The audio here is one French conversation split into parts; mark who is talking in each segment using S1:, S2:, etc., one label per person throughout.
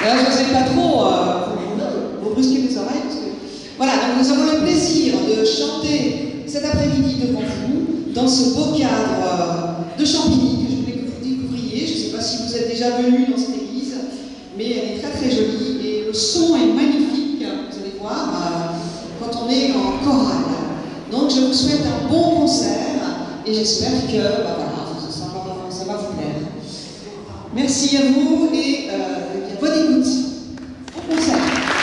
S1: Là, je ne sais pas trop vous brusquer les oreilles. Parce que... Voilà, donc nous avons le plaisir de chanter cet après-midi devant vous, dans ce beau cadre de Champigny, que je voulais que vous découvriez. Je ne sais pas si vous êtes déjà venus dans cette église, mais elle est très très jolie et le son est magnifique, vous allez voir, quand on est en chorale. Donc je vous souhaite un bon concert et j'espère que ça va vous plaire. Merci à vous et bonne écoute. Bon concert.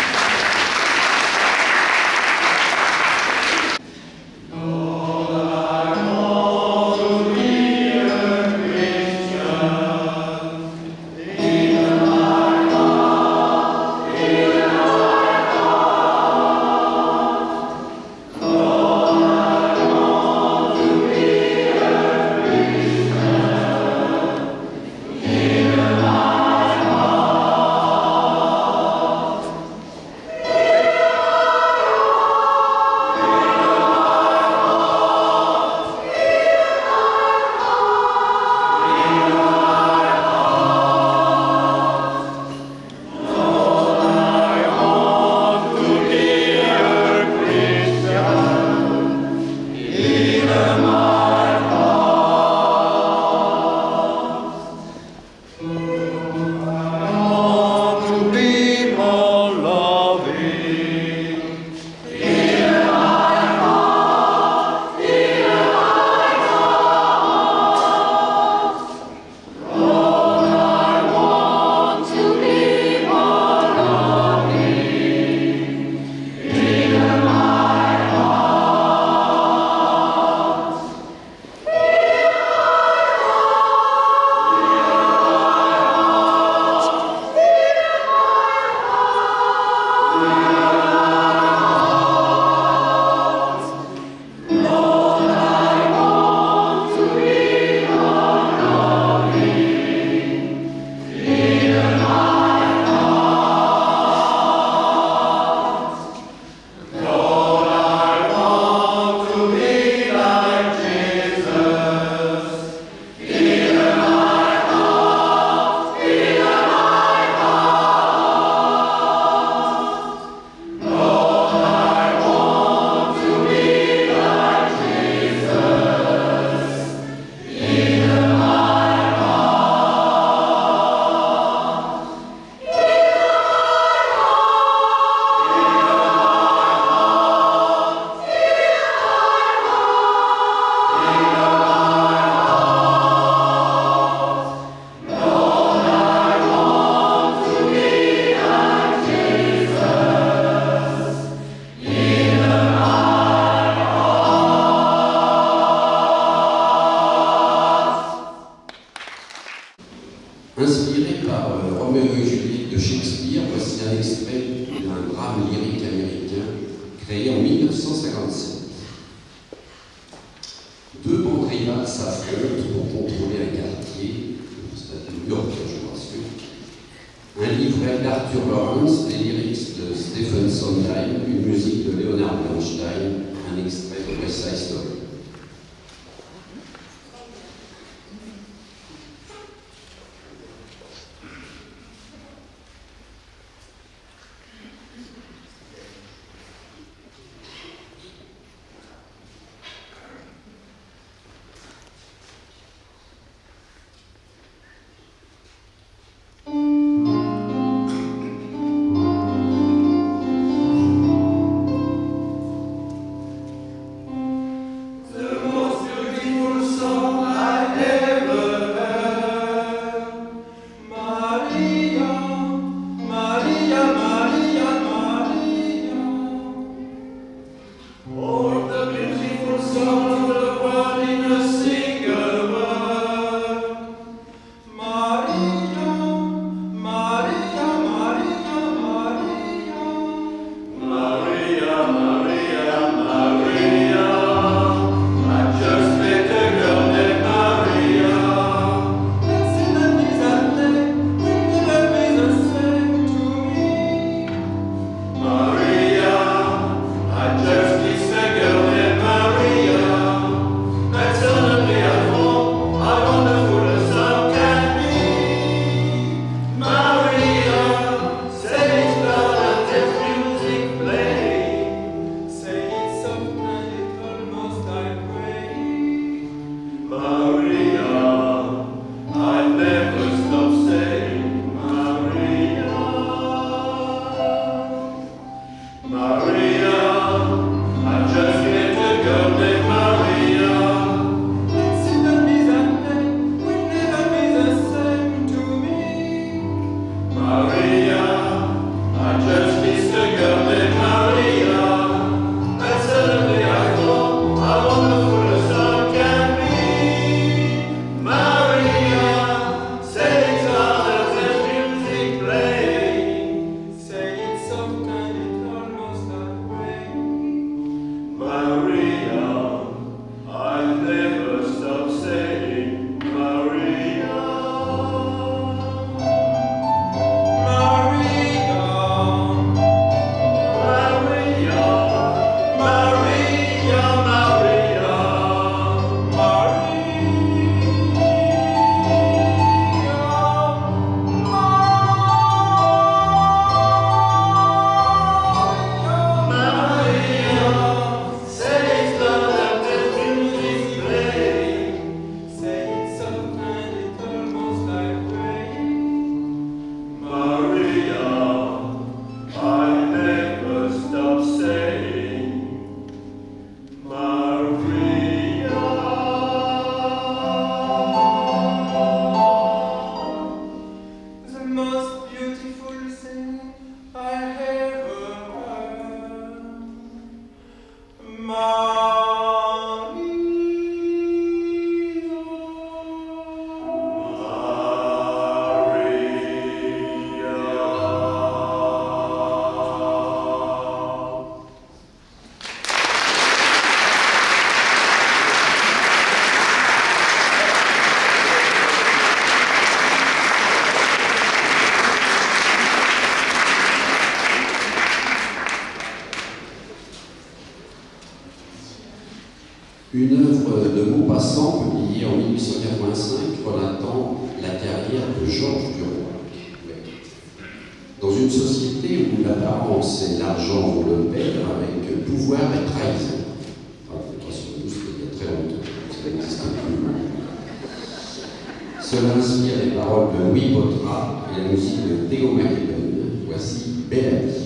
S2: Inspiré par Roméo et Juliette de Shakespeare, voici un extrait d'un drame lyrique américain créé en 1957. Deux bandes rivales s'affrontent pour contrôler un quartier, c'est à New York, je pense. Un livret d'Arthur Lawrence, des lyrics de Stephen Sondheim, une musique de Leonard Bernstein, un extrait de West Side Story. en 1885 relatant la carrière de Georges Duroy. Dans une société où l'apparence et l'argent vont de pair avec pouvoir et trahison. Il y a très longtemps, ça n'existe plus. Cela inspire les paroles de Louis Bottrat et la musique de Théo Macleben. Voici Belle Amie.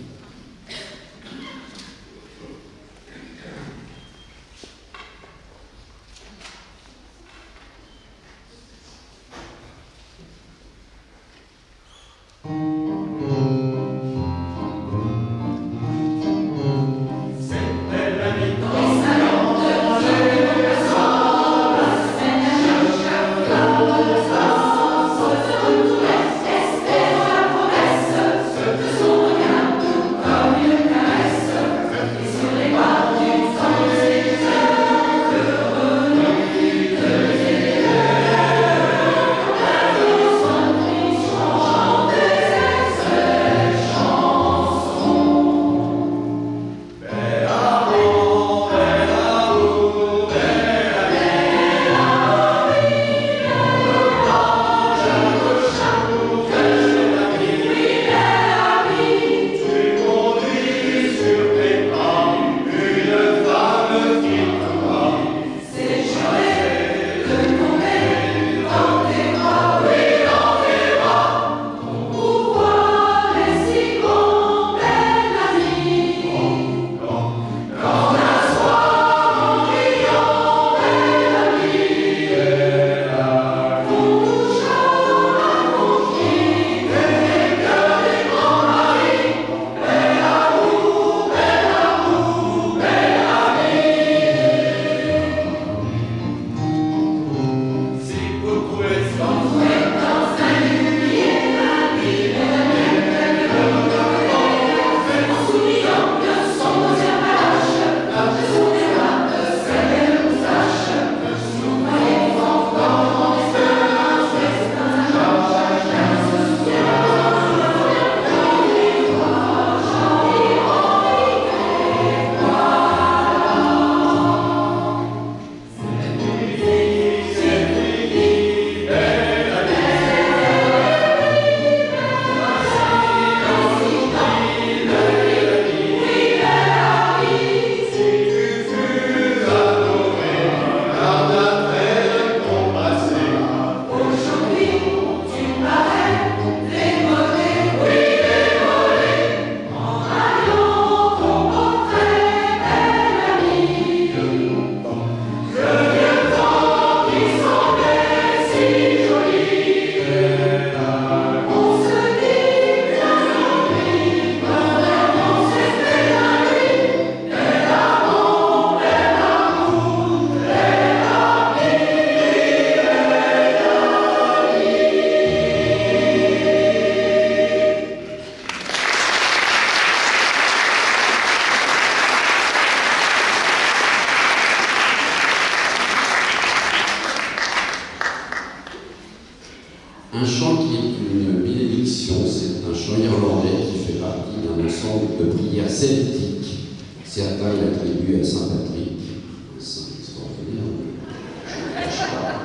S2: Un chant qui est une bénédiction, c'est un chant irlandais qui fait partie d'un ensemble de prières celtiques. Certains l'attribuent à Saint Patrick, un saint extraordinaire, je ne le cache pas.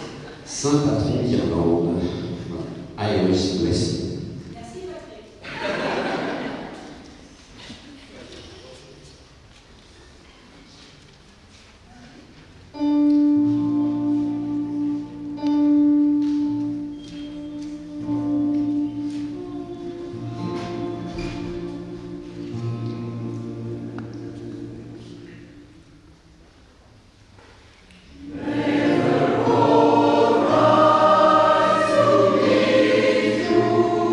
S2: Saint Patrick d'Irlande, Irish Blessing.
S3: You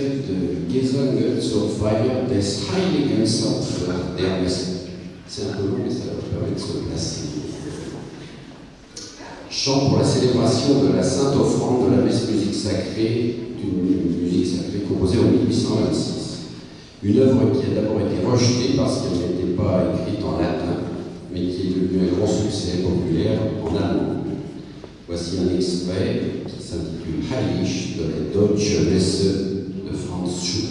S2: extrait de Gesungen zur Feier des Heiligenopfer d'Ernest. C'est un peu long, mais ça va permettre de se placer. Chant pour la célébration de la Sainte Offrande de la messe musique sacrée, d'une musique sacrée composée en 1826. Une œuvre qui a d'abord été rejetée parce qu'elle n'était pas écrite en latin, mais qui est devenue un grand succès populaire en allemand. Voici un extrait qui s'intitule Heilig de la Deutsche Messe de Franz Schubert.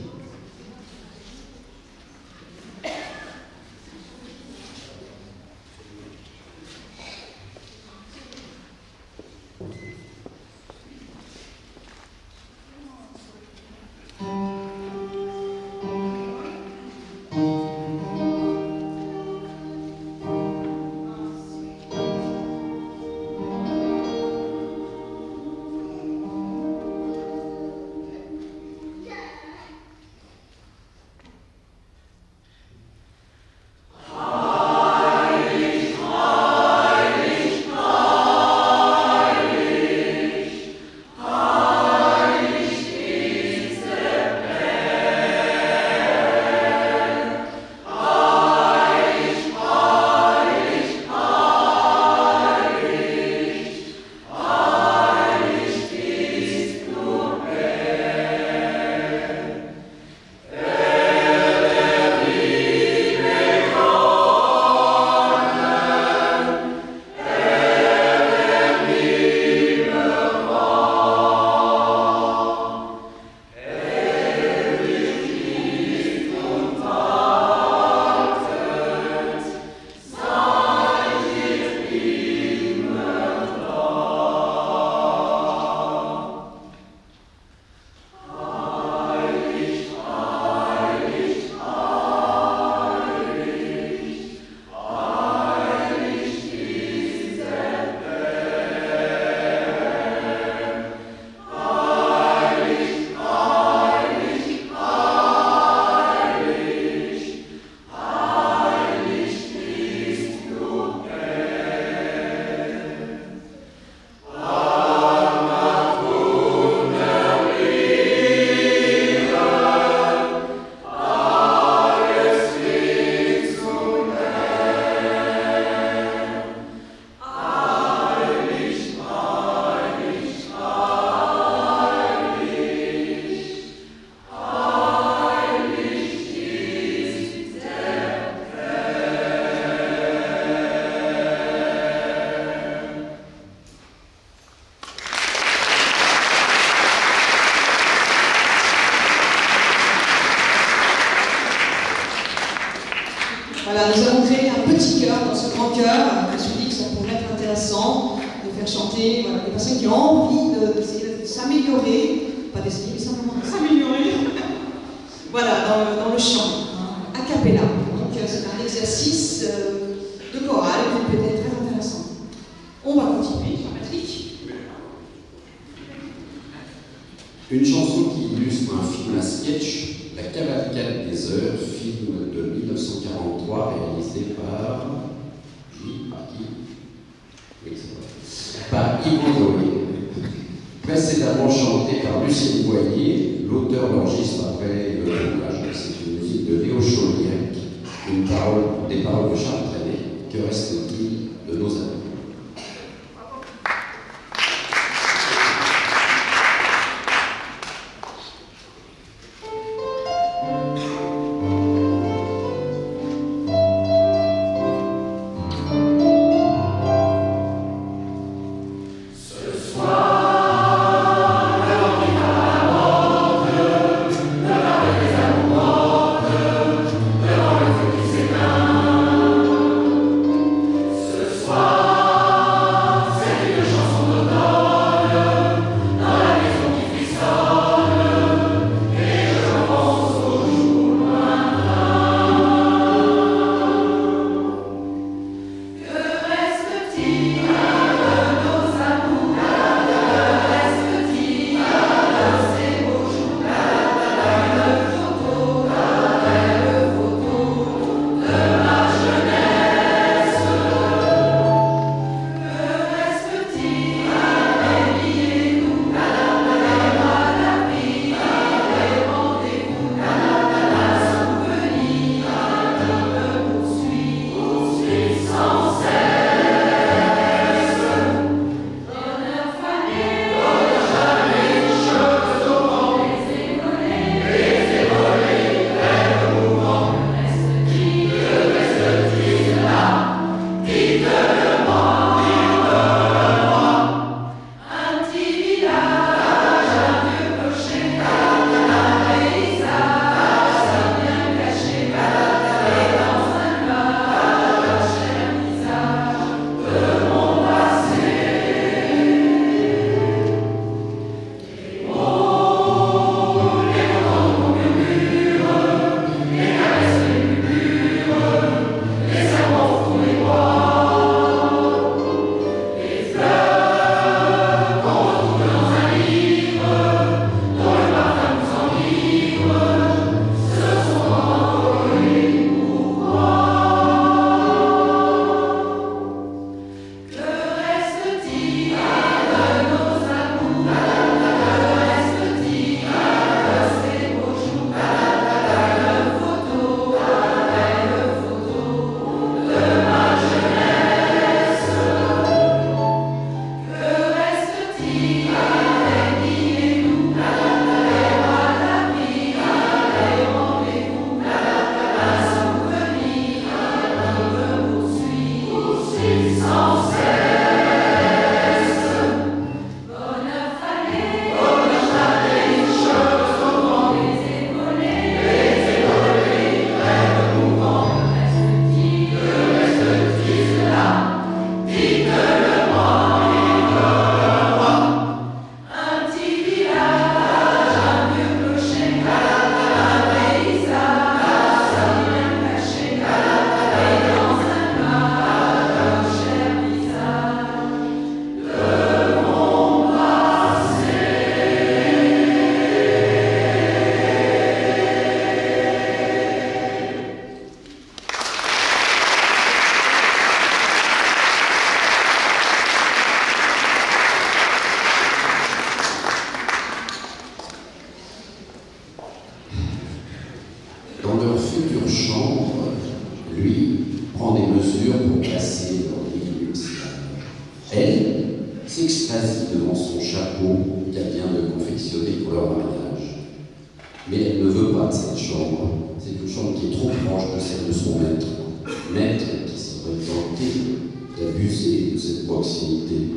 S1: Voilà, nous avons créé un petit chœur dans ce grand chœur. Je me suis dit que ça pourrait être intéressant de faire chanter voilà, des personnes qui ont envie d'essayer de s'améliorer, pas d'essayer, mais simplement de s'améliorer. Voilà, dans le chant, hein, a cappella. Donc c'est un exercice de chorale qui peut être très intéressant. On va continuer, Jean-Patrick.
S2: Une chanson qui illustre un film à sketch, La Cavalcade des Heures, film de 1943 réalisé par Yves Noé. Précédemment chanté par Lucien Boyer, l'auteur l'enregistre après le tournage. C'est une musique de Léo Chauliac, des paroles de Charles Trenet. Que reste-t-il de nos amis? s'extasie devant son chapeau qu'elle vient de confectionner pour leur mariage. Mais elle ne veut pas de cette chambre. C'est une chambre qui est trop proche de celle de son maître. Maître qui serait tenté d'abuser de cette proximité.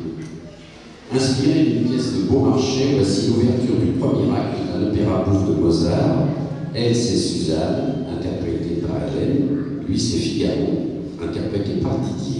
S2: Inspiré d'une pièce de Beaumarchais, voici l'ouverture du premier acte d'un opéra bouffe de Mozart. Elle, c'est Suzanne, interprétée par Hélène. Lui, c'est Figaro, interprété par Didier.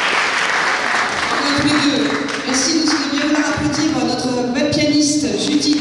S1: Merci de bien vouloir applaudir notre belle pianiste Judith.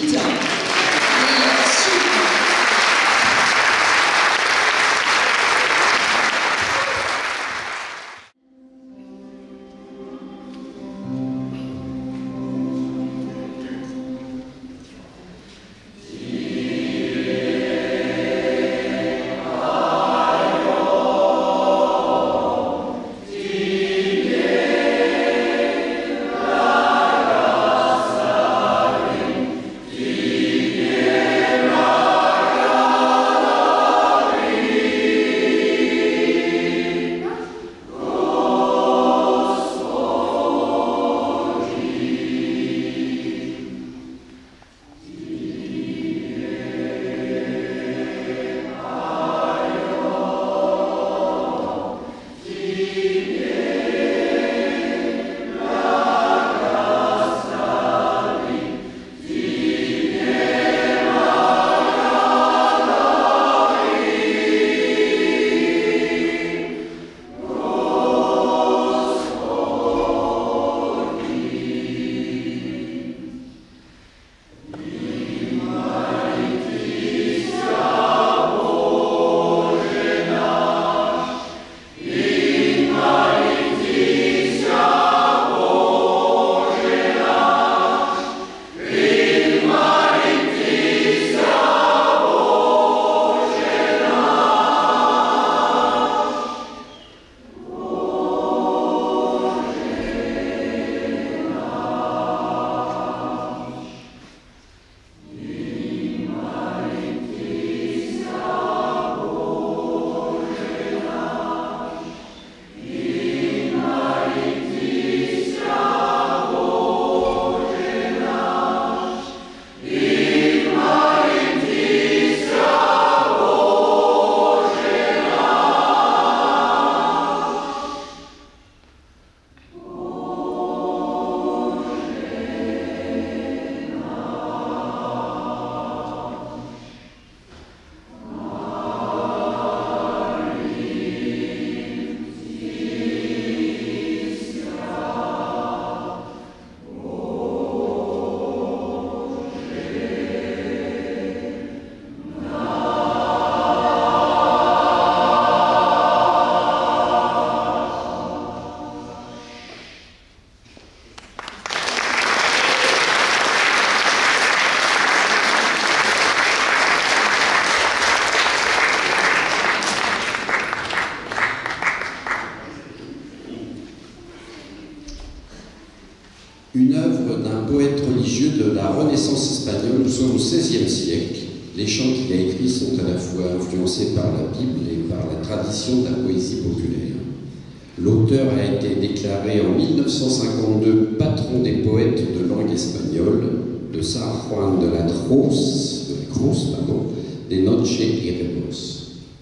S2: Renaissance espagnole, nous sommes au XVIe siècle. Les chants qu'il a écrits sont à la fois influencés par la Bible et par la tradition de la poésie populaire. L'auteur a été déclaré en 1952 patron des poètes de langue espagnole de San Juan de la Cruz, des Noches Iremos.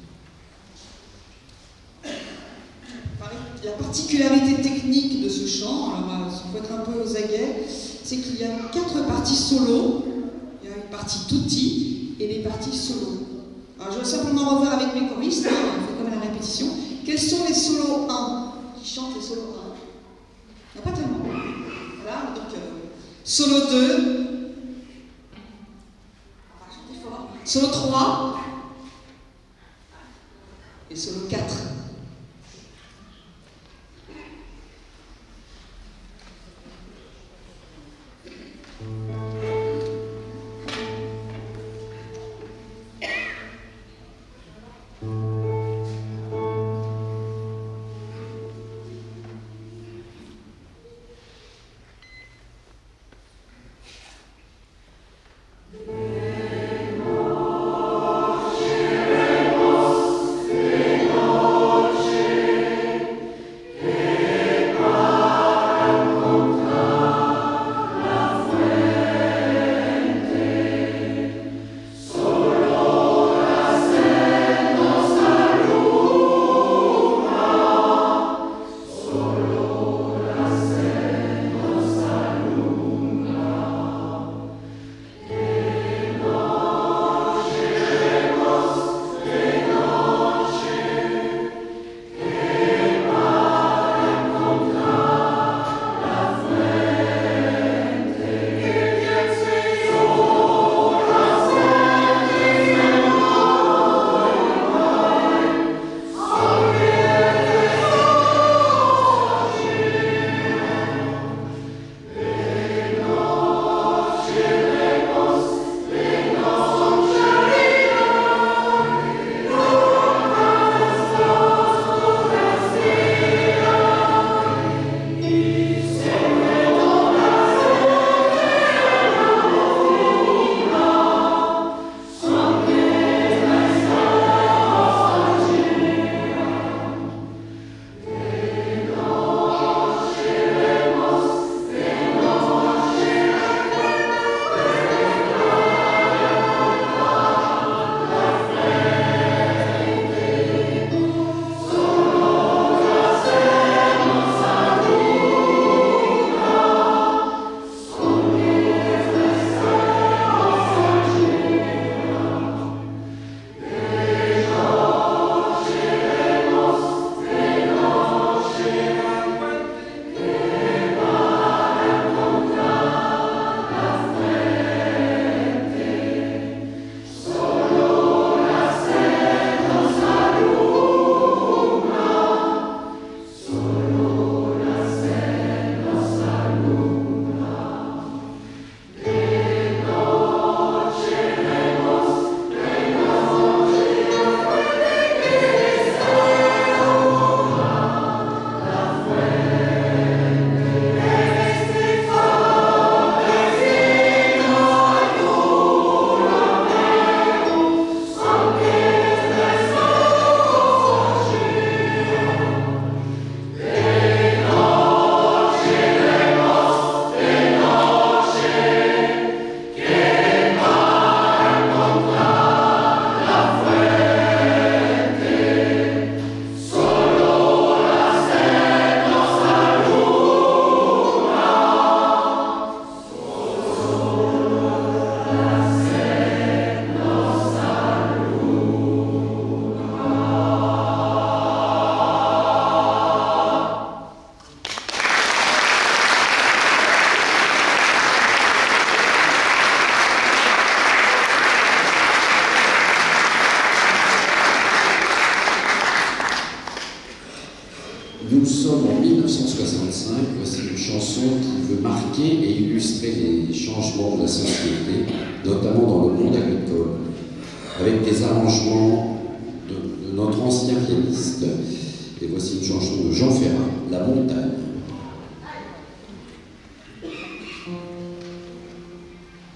S1: La particularité technique de ce chant, alors il faut être un peu aux aguets, c'est qu'il y a 4 parties solo. Il y a une partie tutti et des parties solo. Alors je vais simplement revoir avec mes choristes, on fait comme à la répétition. Quels sont les solos 1 qui chantent les solos 1? Il n'y a pas tellement. Voilà, donc solo 2, on va chanter fort. Solo 3 et solo 4.
S2: Nous sommes en 1965, voici une chanson qui veut marquer et illustrer les changements de la société, notamment dans le monde agricole, avec des arrangements de notre ancien pianiste. Et voici une chanson de Jean Ferrat, La montagne.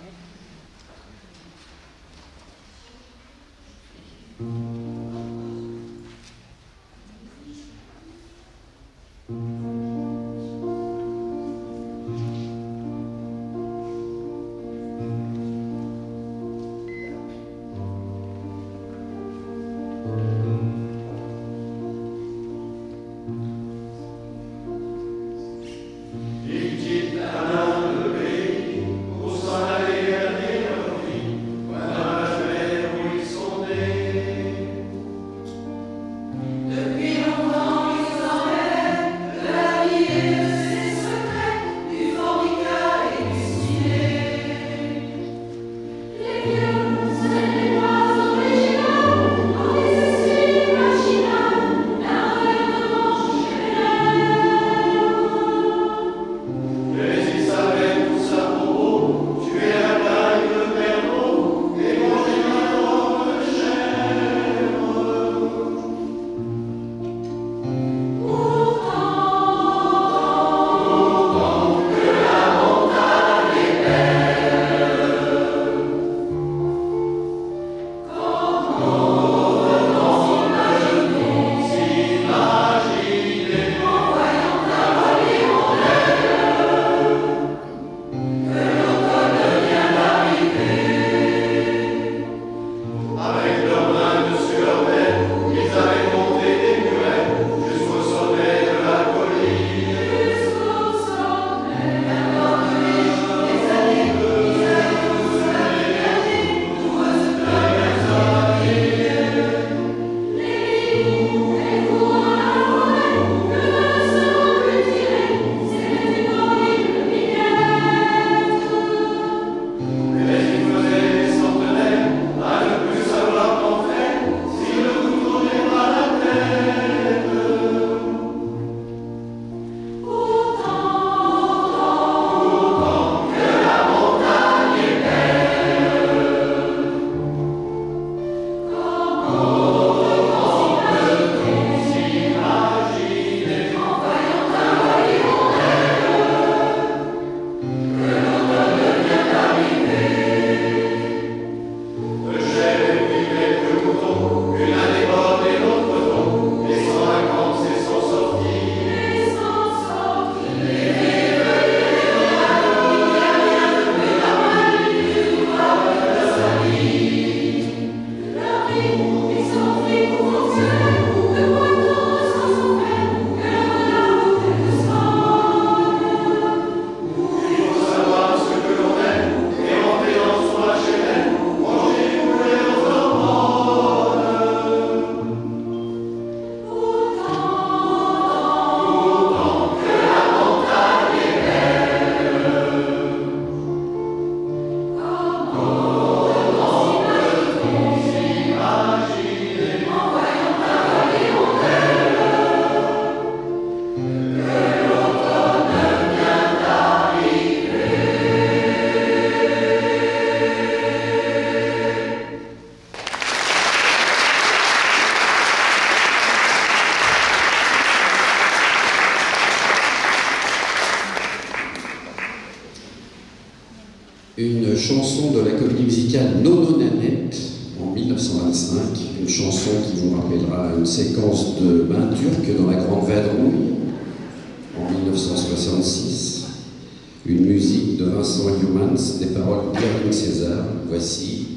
S2: comédie musicale Nono Nanette en 1925, une chanson qui vous rappellera une séquence de bain turc dans la Grande Vadrouille en 1966, une musique de Vincent Youmans, des paroles d'Irving César. Voici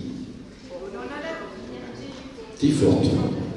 S2: T-Fortune.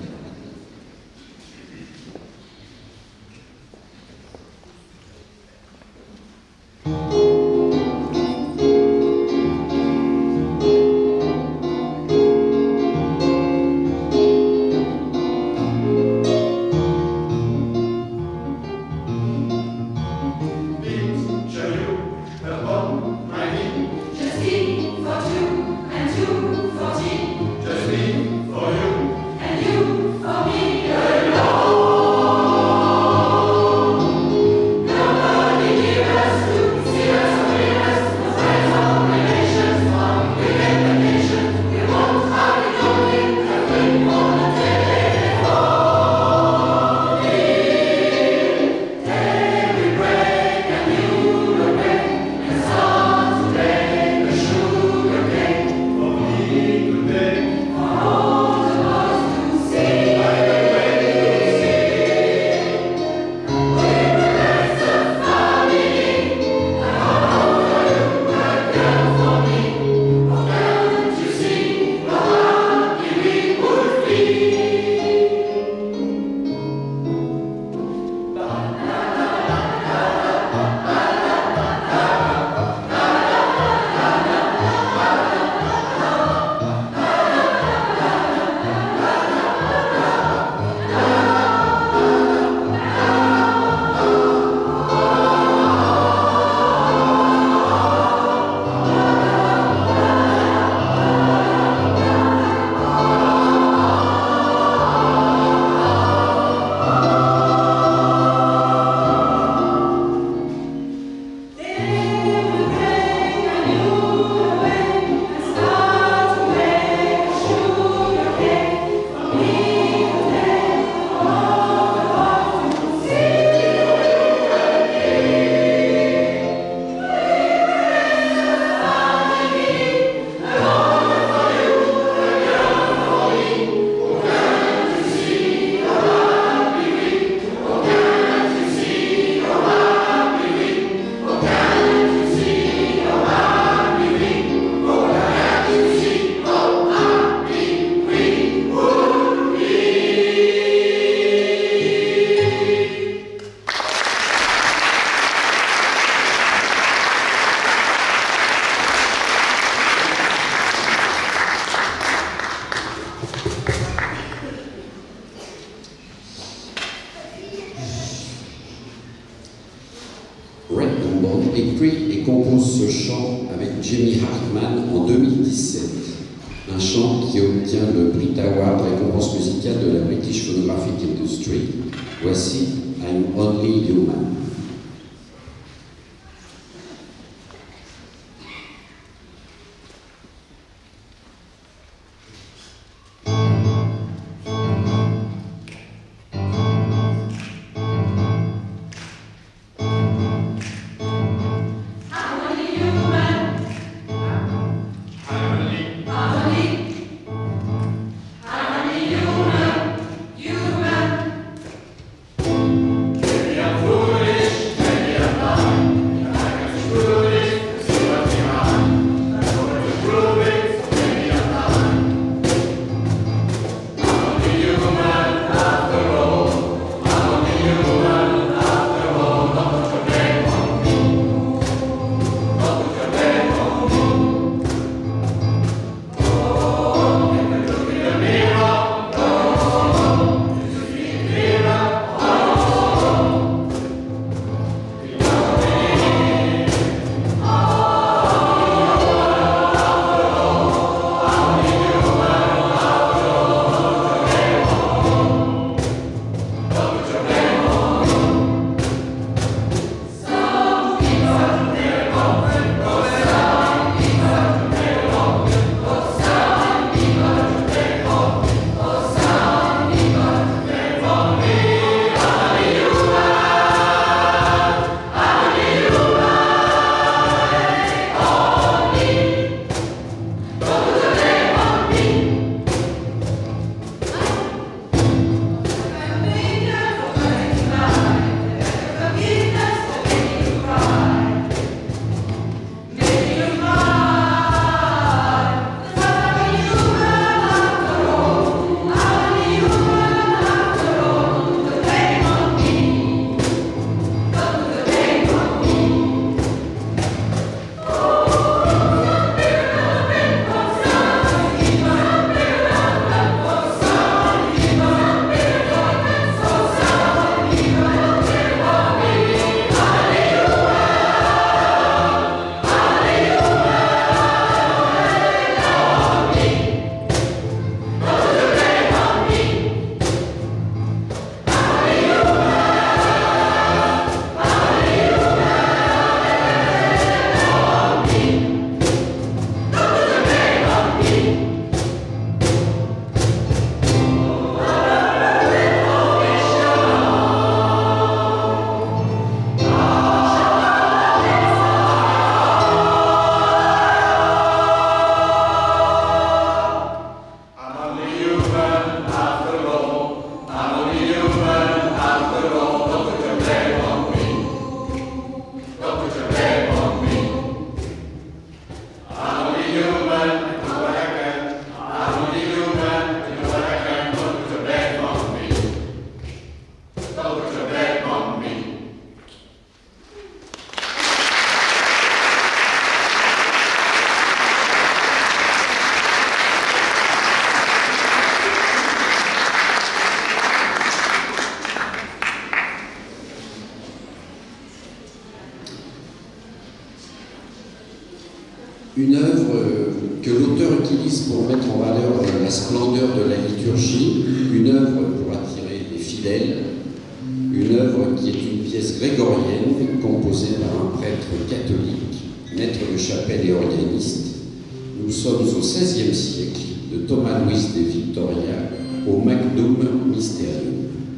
S2: Écrit et compose ce chant avec Jamie Hartman en 2017. Un chant qui obtient le Brit Award, récompense musicale de la British Phonographic Industry. Voici I'm Only Human.
S3: Foolish.
S2: utilise pour mettre en valeur la splendeur de la liturgie une œuvre pour attirer les fidèles, une œuvre qui est une pièce grégorienne composée par un prêtre catholique, maître de chapelle et organiste. Nous sommes au XVIe siècle, de Thomas Luis de Victoria au Magnum Mysterium.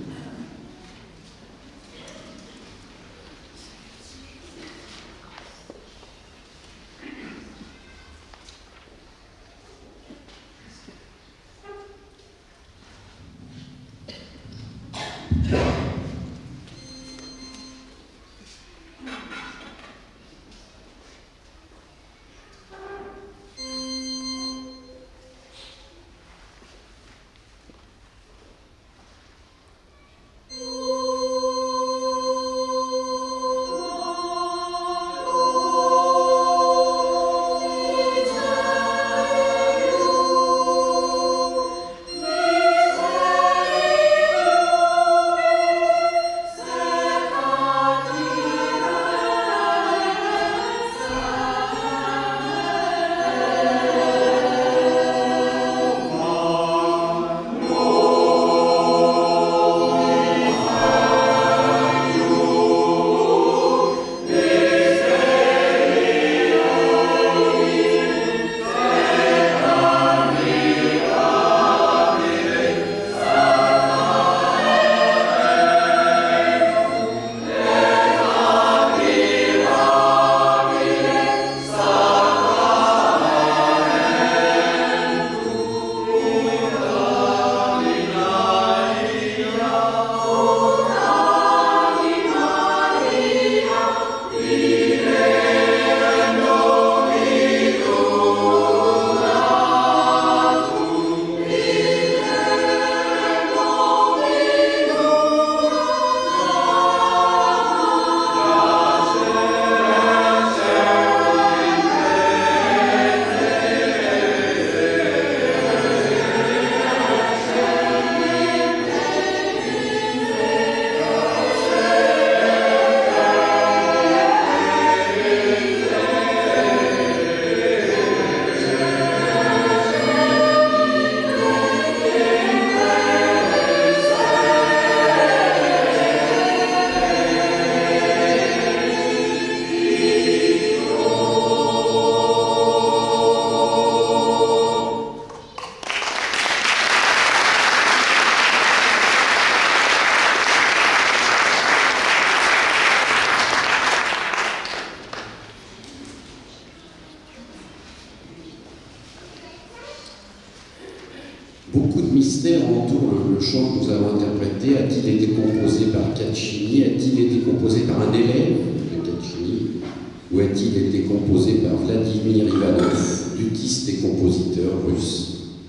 S2: Beaucoup de mystères entourent le chant que nous avons interprété. A-t-il été composé par Caccini? A-t-il été composé par un élève de Caccini? Ou a-t-il été composé par Vladimir Ivanov, luthiste et compositeur russe?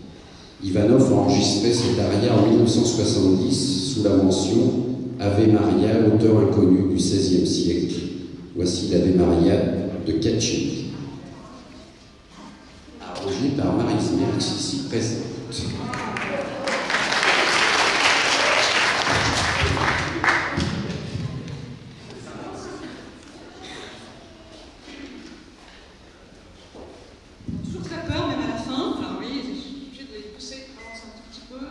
S2: Ivanov a enregistré cet aria en 1970 sous la mention Ave Maria, auteur inconnu du XVIe siècle. Voici l'Ave Maria de Caccini, arrangé par Maryse Merckx, ici présente.
S1: Toujours très peur, même à la fin. Alors oui, je suis obligée de les pousser, avancer un tout petit peu.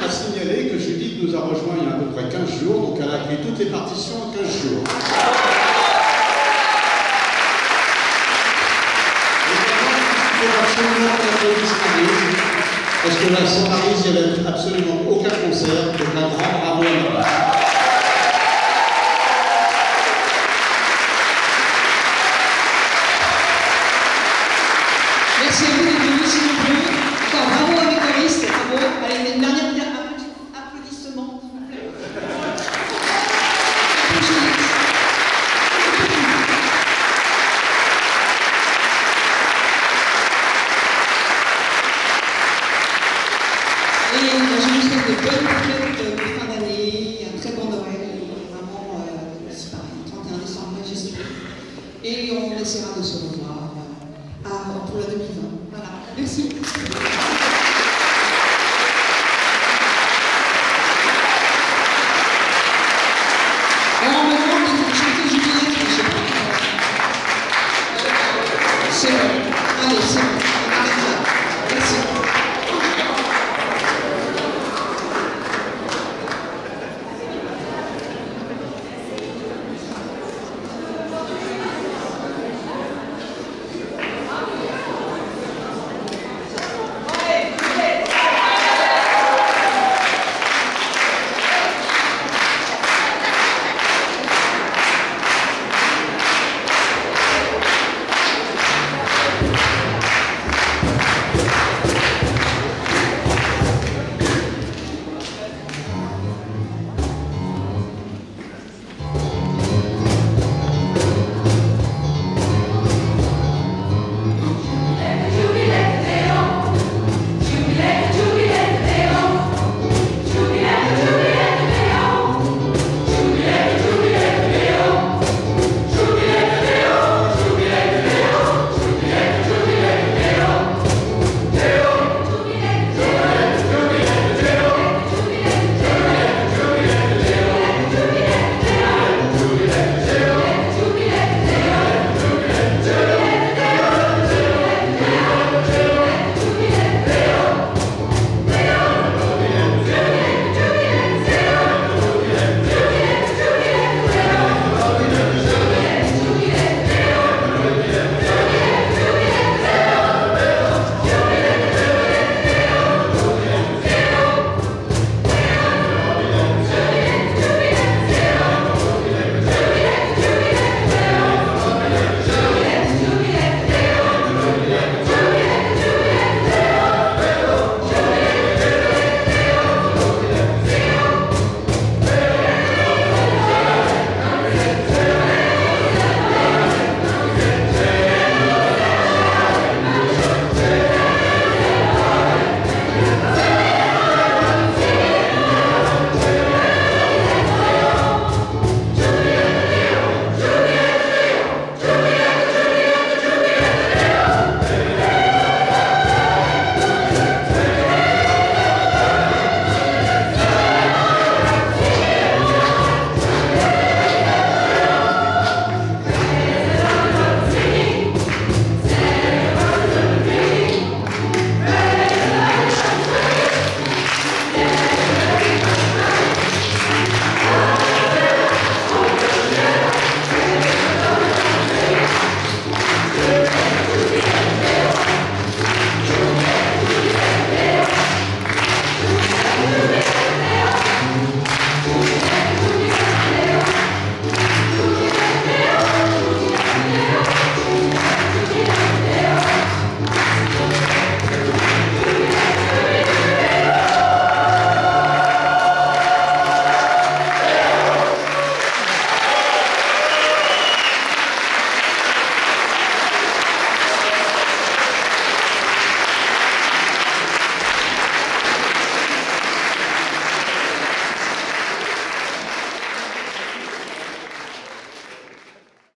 S3: à signaler que Judith nous a rejoint il y a à peu près 15 jours, donc elle a appris toutes les partitions en 15 jours. Il faut absolument qu'on applaudisse Maryse, parce que là, sans Maryse, il n'y avait absolument aucun concert, donc un grand bravo à Maryse.
S1: Merci à vous d'être venus si nombreux. Encore bravo à mes choristes, bravo. Allez, une dernière applaudissement, s'il vous plaît. Et je vous souhaite de bonnes fêtes de fin d'année, un très bon Noël, vraiment, c'est pareil, 31 décembre majestueux. Et on essaiera de se revoir pour la 2020. Voilà, merci. On me demande de chanter Juliette, je ne sais pas. C'est bon. Allez, c'est bon.